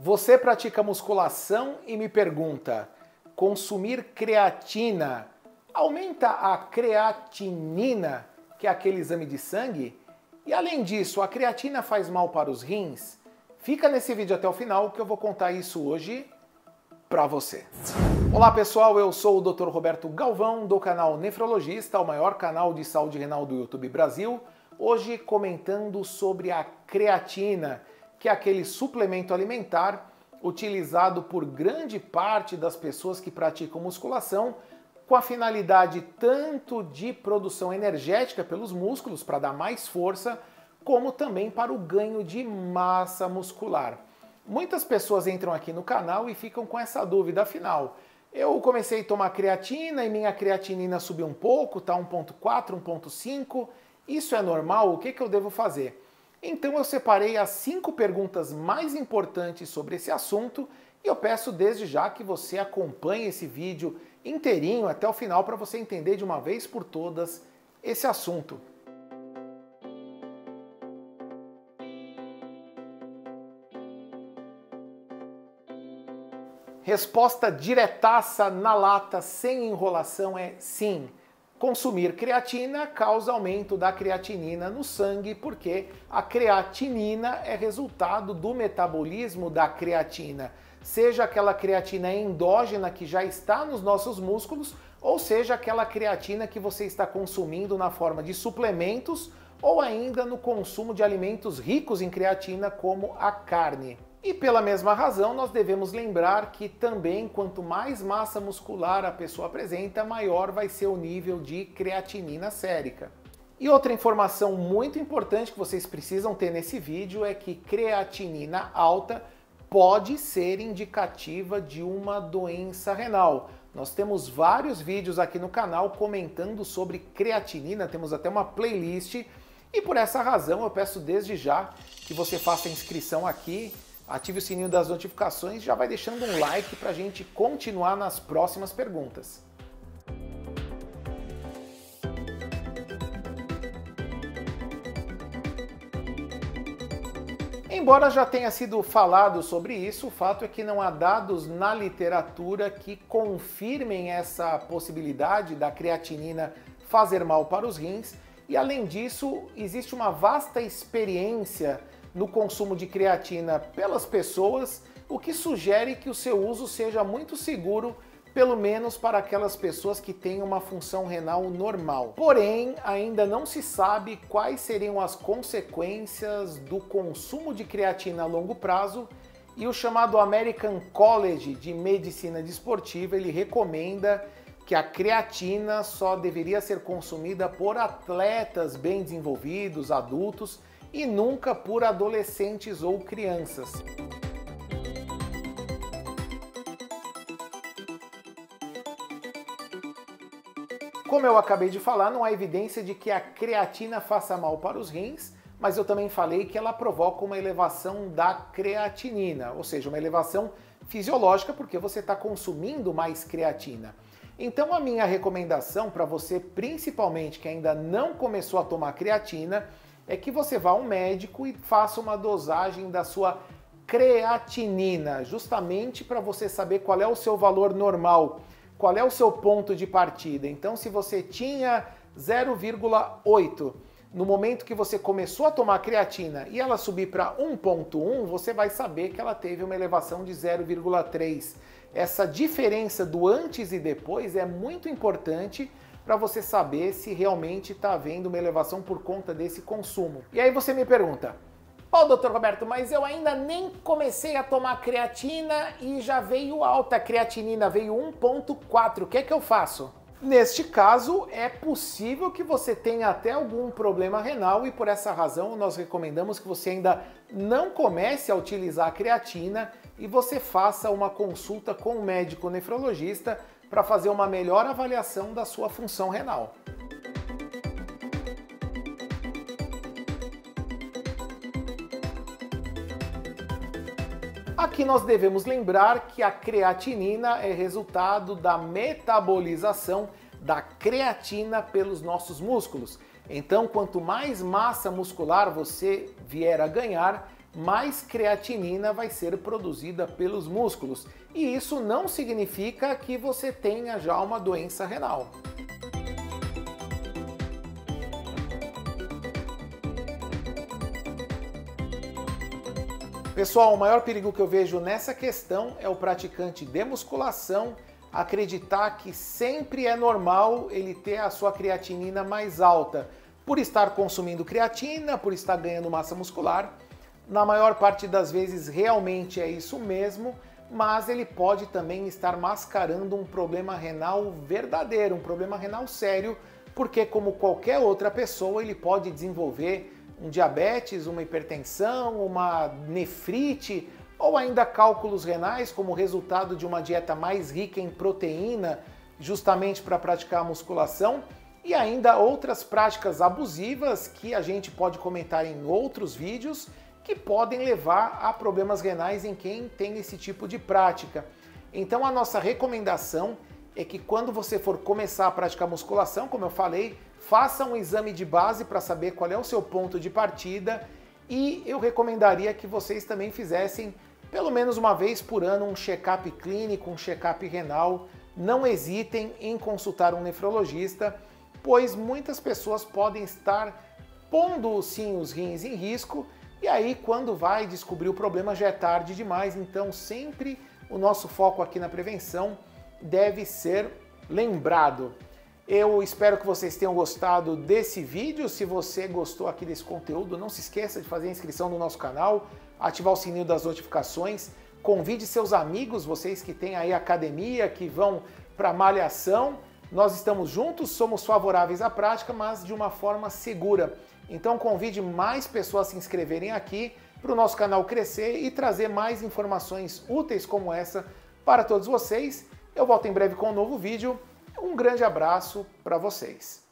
Você pratica musculação e me pergunta: consumir creatina aumenta a creatinina, que é aquele exame de sangue? E além disso, a creatina faz mal para os rins? Fica nesse vídeo até o final que eu vou contar isso hoje para você. Olá pessoal, eu sou o Dr. Roberto Galvão do canal Nefrologista, o maior canal de saúde renal do YouTube Brasil. Hoje comentando sobre a creatina, que é aquele suplemento alimentar utilizado por grande parte das pessoas que praticam musculação, com a finalidade tanto de produção energética pelos músculos, para dar mais força, como também para o ganho de massa muscular. Muitas pessoas entram aqui no canal e ficam com essa dúvida, afinal, eu comecei a tomar creatina e minha creatinina subiu um pouco, tá 1.4, 1.5, isso é normal? O que eu devo fazer? Então eu separei as 5 perguntas mais importantes sobre esse assunto e eu peço desde já que você acompanhe esse vídeo inteirinho até o final para você entender de uma vez por todas esse assunto. Resposta diretaça na lata, sem enrolação, é sim. Consumir creatina causa aumento da creatinina no sangue, porque a creatinina é resultado do metabolismo da creatina, seja aquela creatina endógena que já está nos nossos músculos, ou seja aquela creatina que você está consumindo na forma de suplementos ou ainda no consumo de alimentos ricos em creatina, como a carne. E pela mesma razão, nós devemos lembrar que também quanto mais massa muscular a pessoa apresenta, maior vai ser o nível de creatinina sérica. E outra informação muito importante que vocês precisam ter nesse vídeo é que creatinina alta pode ser indicativa de uma doença renal. Nós temos vários vídeos aqui no canal comentando sobre creatinina, temos até uma playlist, e por essa razão eu peço desde já que você faça a inscrição aqui, ative o sininho das notificações e já vai deixando um like para a gente continuar nas próximas perguntas. Embora já tenha sido falado sobre isso, o fato é que não há dados na literatura que confirmem essa possibilidade da creatinina fazer mal para os rins, e além disso, existe uma vasta experiência no consumo de creatina pelas pessoas, o que sugere que o seu uso seja muito seguro, pelo menos para aquelas pessoas que têm uma função renal normal. Porém, ainda não se sabe quais seriam as consequências do consumo de creatina a longo prazo, e o chamado American College de Medicina Desportiva, ele recomenda que a creatina só deveria ser consumida por atletas bem desenvolvidos, adultos, e nunca por adolescentes ou crianças. Como eu acabei de falar, não há evidência de que a creatina faça mal para os rins, mas eu também falei que ela provoca uma elevação da creatinina, ou seja, uma elevação fisiológica porque você está consumindo mais creatina. Então a minha recomendação para você, principalmente que ainda não começou a tomar creatina, é que você vá ao médico e faça uma dosagem da sua creatinina, justamente para você saber qual é o seu valor normal, qual é o seu ponto de partida. Então, se você tinha 0,8 no momento que você começou a tomar creatina e ela subir para 1,1, você vai saber que ela teve uma elevação de 0,3. Essa diferença do antes e depois é muito importante para você saber se realmente está havendo uma elevação por conta desse consumo. E aí você me pergunta: "Ô, doutor Roberto, mas eu ainda nem comecei a tomar creatina e já veio alta a creatinina, veio 1,4, o que é que eu faço?" Neste caso, é possível que você tenha até algum problema renal e por essa razão nós recomendamos que você ainda não comece a utilizar a creatina e você faça uma consulta com o médico nefrologista para fazer uma melhor avaliação da sua função renal. Aqui nós devemos lembrar que a creatinina é resultado da metabolização da creatina pelos nossos músculos. Então, quanto mais massa muscular você vier a ganhar, mais creatinina vai ser produzida pelos músculos. E isso não significa que você tenha já uma doença renal. Pessoal, o maior perigo que eu vejo nessa questão é o praticante de musculação acreditar que sempre é normal ele ter a sua creatinina mais alta, por estar consumindo creatina, por estar ganhando massa muscular. Na maior parte das vezes realmente é isso mesmo, mas ele pode também estar mascarando um problema renal verdadeiro, um problema renal sério, porque como qualquer outra pessoa ele pode desenvolver um diabetes, uma hipertensão, uma nefrite ou ainda cálculos renais como resultado de uma dieta mais rica em proteína, justamente para praticar a musculação, e ainda outras práticas abusivas que a gente pode comentar em outros vídeos que podem levar a problemas renais em quem tem esse tipo de prática. Então a nossa recomendação é que quando você for começar a praticar musculação, como eu falei, faça um exame de base para saber qual é o seu ponto de partida, e eu recomendaria que vocês também fizessem pelo menos uma vez por ano um check-up clínico, um check-up renal. Não hesitem em consultar um nefrologista, pois muitas pessoas podem estar pondo sim os rins em risco, e aí quando vai descobrir o problema já é tarde demais. Então sempre o nosso foco aqui na prevenção deve ser lembrado. Eu espero que vocês tenham gostado desse vídeo. Se você gostou aqui desse conteúdo, não se esqueça de fazer a inscrição no nosso canal, ativar o sininho das notificações, convide seus amigos, vocês que têm aí academia, que vão para malhação. Nós estamos juntos, somos favoráveis à prática, mas de uma forma segura. Então convide mais pessoas a se inscreverem aqui para o nosso canal crescer e trazer mais informações úteis como essa para todos vocês. Eu volto em breve com um novo vídeo. Um grande abraço para vocês.